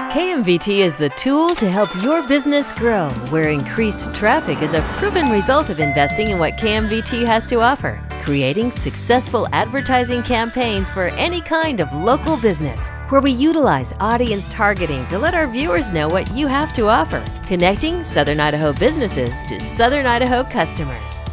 KMVT is the tool to help your business grow, where increased traffic is a proven result of investing in what KMVT has to offer, creating successful advertising campaigns for any kind of local business, where we utilize audience targeting to let our viewers know what you have to offer, connecting Southern Idaho businesses to Southern Idaho customers.